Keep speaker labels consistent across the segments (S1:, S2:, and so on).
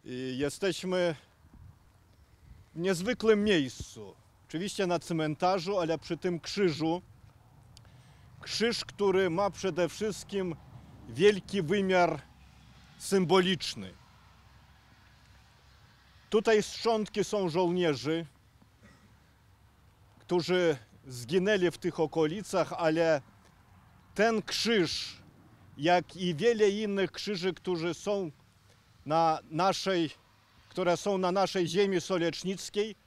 S1: Jesteśmy w niezwykłym miejscu. Oczywiście na cmentarzu, ale przy tym krzyżu. Krzyż, który ma przede wszystkim wielki wymiar symboliczny. Tutaj szczątki są żołnierzy, którzy zginęli w tych okolicach, ale ten krzyż, jak i wiele innych krzyży, które są na naszej ziemi solecznickiej,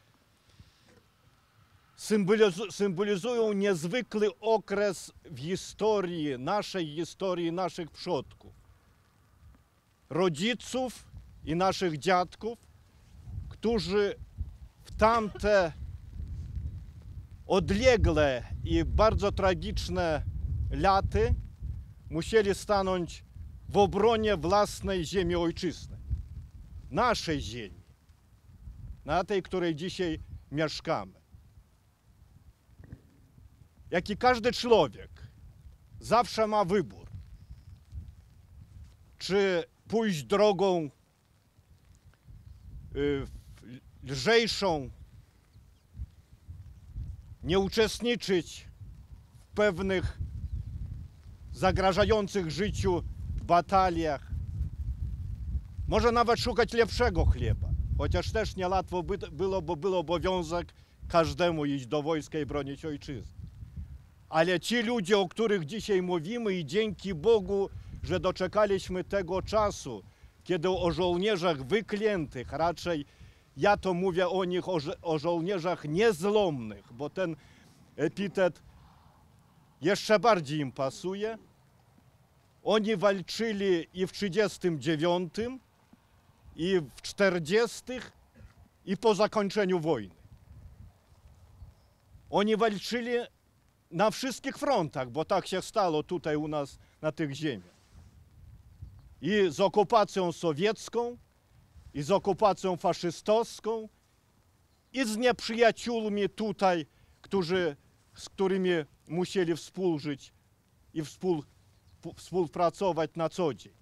S1: symbolizują niezwykły okres w historii, naszych przodków, rodziców i naszych dziadków, którzy w tamte odlegle i bardzo tragiczne laty musieli stanąć w obronie własnej ziemi ojczyzny, naszej ziemi, na tej, której dzisiaj mieszkamy. Jak i każdy człowiek zawsze ma wybór, czy pójść drogą lżejszą, nie uczestniczyć w pewnych zagrażających życiu bataliach, może nawet szukać lepszego chleba, chociaż też niełatwo było, bo był obowiązek każdemu iść do wojska i bronić ojczyzny. Ale ci ludzie, o których dzisiaj mówimy, i dzięki Bogu, że doczekaliśmy tego czasu, kiedy o żołnierzach wyklętych, raczej ja to mówię o nich, o żołnierzach niezłomnych, bo ten epitet jeszcze bardziej im pasuje. Oni walczyli i w 1939, i w 40., i po zakończeniu wojny. Oni walczyli na wszystkich frontach, bo tak się stało tutaj u nas na tych ziemiach. I z okupacją sowiecką, i z okupacją faszystowską, i z nieprzyjaciółmi tutaj, z którymi musieli współżyć i współpracować na co dzień.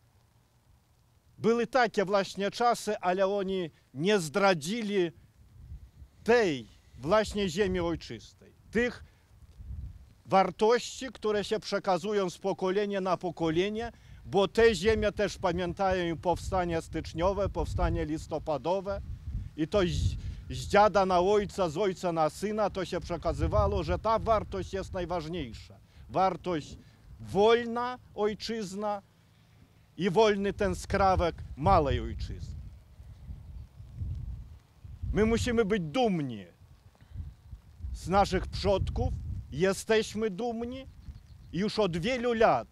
S1: Były takie właśnie czasy, ale oni nie zdradzili tej właśnie ziemi ojczystej, tych wartości, które się przekazują z pokolenia na pokolenie, bo te ziemie też pamiętają i powstanie styczniowe, powstanie listopadowe, i to z dziada na ojca, z ojca na syna to się przekazywało, że ta wartość jest najważniejsza. Wartość wolna ojczyzna i wolny ten skrawek małej ojczyzny. My musimy być dumni z naszych przodków, jesteśmy dumni i już od wielu lat,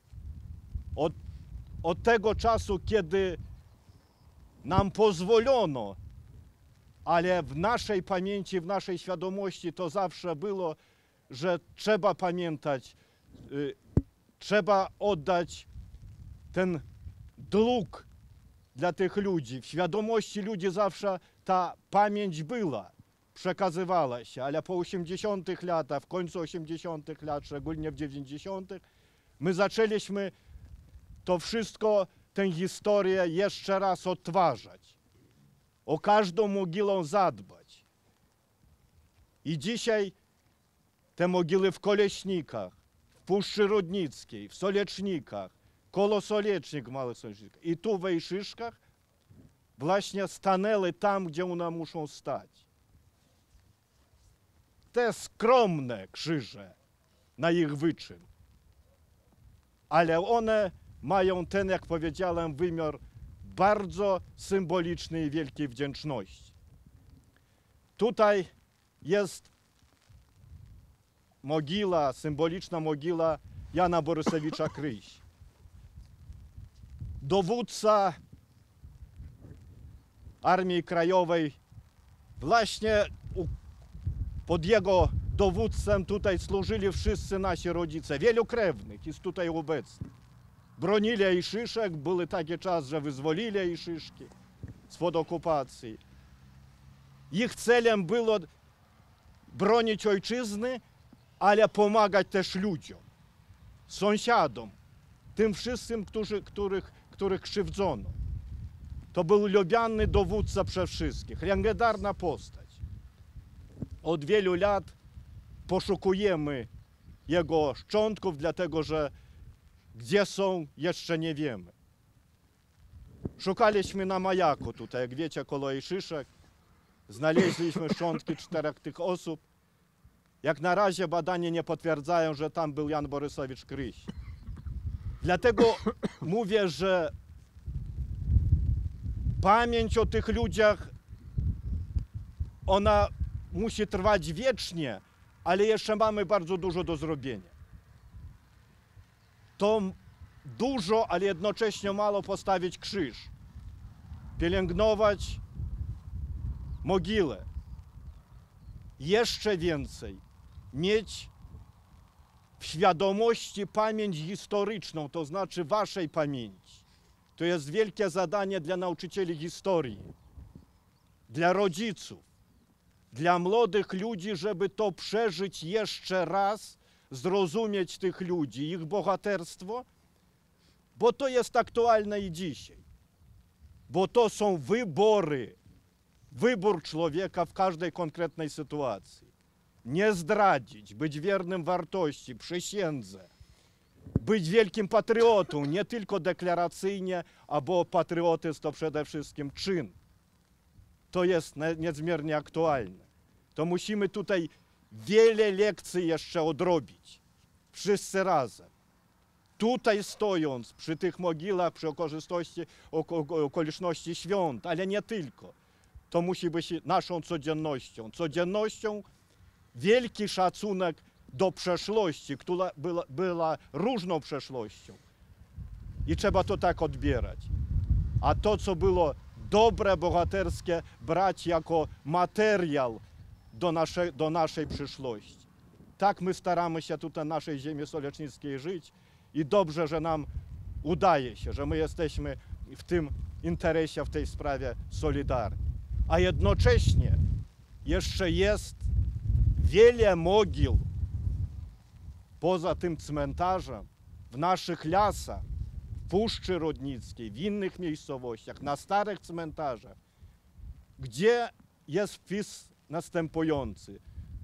S1: od tego czasu, kiedy nam pozwolono, ale w naszej pamięci, w naszej świadomości to zawsze było, że trzeba pamiętać, trzeba oddać ten dług dla tych ludzi. W świadomości ludzi zawsze ta pamięć była, przekazywała się, ale po 80 latach, w końcu 80 lat, szczególnie w 90, my zaczęliśmy to wszystko, tę historię jeszcze raz odtwarzać, o każdą mogilę zadbać. I dzisiaj te mogiły w Koleśnikach, w Puszczy Rudnickiej, w Solecznikach, koło Solecznik, Małych Solecznikach i tu w Wejszyszkach właśnie stanęły tam, gdzie one muszą stać. Te skromne krzyże na ich wyczyn, ale one mają ten, jak powiedziałem, wymiar bardzo symbolicznej i wielkiej wdzięczności. Tutaj jest mogiła, symboliczna mogiła Jana Borysewicza Kryś. Dowódca Armii Krajowej, właśnie pod jego dowództwem tutaj służyli wszyscy nasi rodzice, wielu krewnych jest tutaj obecnych. Bronili Ejszyszek, był taki czas, że wyzwolili Ejszyszki spod okupacji. Ich celem było bronić ojczyzny, ale pomagać też ludziom, sąsiadom, tym wszystkim, których krzywdzono. To był lubiany dowódca przez wszystkich, legendarna postać. Od wielu lat poszukujemy jego szczątków, dlatego że gdzie są, jeszcze nie wiemy. Szukaliśmy na Majaku tutaj, jak wiecie, koło Szyszek. Znaleźliśmy szczątki 4 tych osób. Jak na razie badania nie potwierdzają, że tam był Jan Borysowicz Kryś. Dlatego mówię, że pamięć o tych ludziach, ona musi trwać wiecznie, ale jeszcze mamy bardzo dużo do zrobienia. To dużo, ale jednocześnie mało postawić krzyż, pielęgnować mogilę. Jeszcze więcej mieć w świadomości pamięć historyczną, to znaczy waszej pamięci. To jest wielkie zadanie dla nauczycieli historii, dla rodziców, dla młodych ludzi, żeby to przeżyć jeszcze raz, zrozumieć tych ludzi, ich bohaterstwo, bo to jest aktualne i dzisiaj. Bo to są wybory, wybór człowieka w każdej konkretnej sytuacji. Nie zdradzić, być wiernym wartości, przysiędze, być wielkim patriotą, nie tylko deklaracyjnie, bo patriotyzm to przede wszystkim czyn. To jest niezmiernie aktualne. To musimy tutaj wiele lekcji jeszcze odrobić. Wszyscy razem. Tutaj stojąc przy tych mogilach, przy okoliczności świąt, ale nie tylko. To musi być naszą codziennością. Codziennością wielki szacunek do przeszłości, która była różną przeszłością. I trzeba to tak odbierać. A to, co było dobre, bohaterskie, brać jako materiał do naszej przyszłości. Tak my staramy się tutaj na naszej ziemi solecznickiej żyć i dobrze, że nam udaje się, że my jesteśmy w tym interesie, w tej sprawie solidarni. A jednocześnie jeszcze jest wiele mogił poza tym cmentarzem, w naszych lasach, w Puszczy Rodnickiej, w innych miejscowościach, na starych cmentarzach, gdzie jest wpis następujący.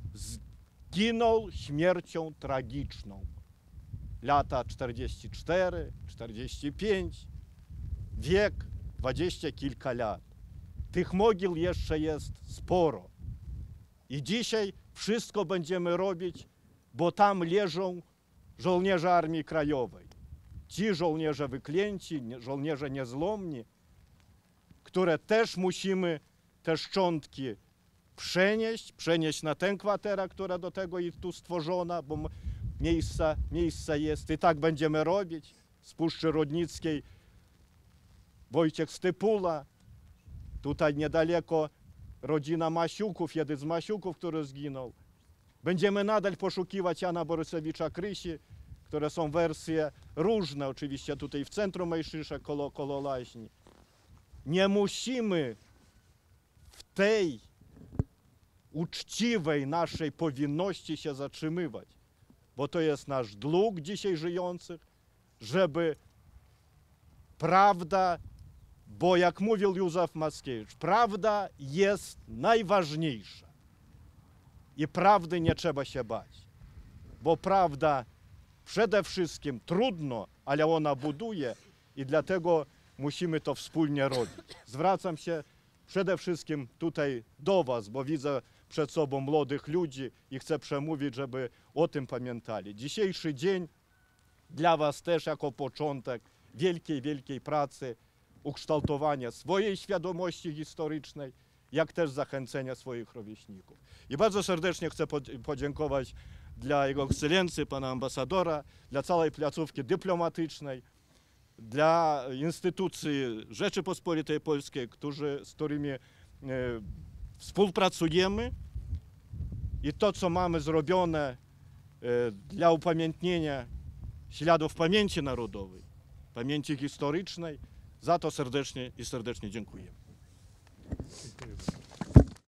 S1: Zginął śmiercią tragiczną. Lata 44, 45, wiek 20 kilka lat. Tych mogił jeszcze jest sporo. I dzisiaj wszystko będziemy robić, bo tam leżą żołnierze Armii Krajowej. Ci żołnierze wyklęci, żołnierze niezłomni, które też musimy te szczątki przenieść na tę kwaterę, która do tego jest tu stworzona, bo miejsce jest. I tak będziemy robić. Z Puszczy Rodnickiej Wojciech Stypula, tutaj niedaleko rodzina Masiuków, jeden z Masiuków, który zginął. Będziemy nadal poszukiwać Jana Borysowicza Krysi, które są wersje różne, oczywiście tutaj w centrum Mejszysza, koło Laźni. Nie musimy w tej uczciwej naszej powinności się zatrzymywać, bo to jest nasz dług dzisiaj żyjących, żeby prawda, bo jak mówił Józef Mackiewicz, prawda jest najważniejsza i prawdy nie trzeba się bać, bo prawda przede wszystkim trudno, ale ona buduje i dlatego musimy to wspólnie robić. Zwracam się przede wszystkim tutaj do was, bo widzę przed sobą młodych ludzi i chcę przemówić, żeby o tym pamiętali. Dzisiejszy dzień dla was też jako początek wielkiej, wielkiej pracy, ukształtowania swojej świadomości historycznej, jak też zachęcenia swoich rówieśników. I bardzo serdecznie chcę podziękować dla Jego Ekscelencji, pana ambasadora, dla całej placówki dyplomatycznej, dla instytucji Rzeczypospolitej Polskiej, z którymi współpracujemy i to, co mamy zrobione dla upamiętnienia śladów pamięci narodowej, pamięci historycznej, za to serdecznie dziękuję.
S2: Dziękuję.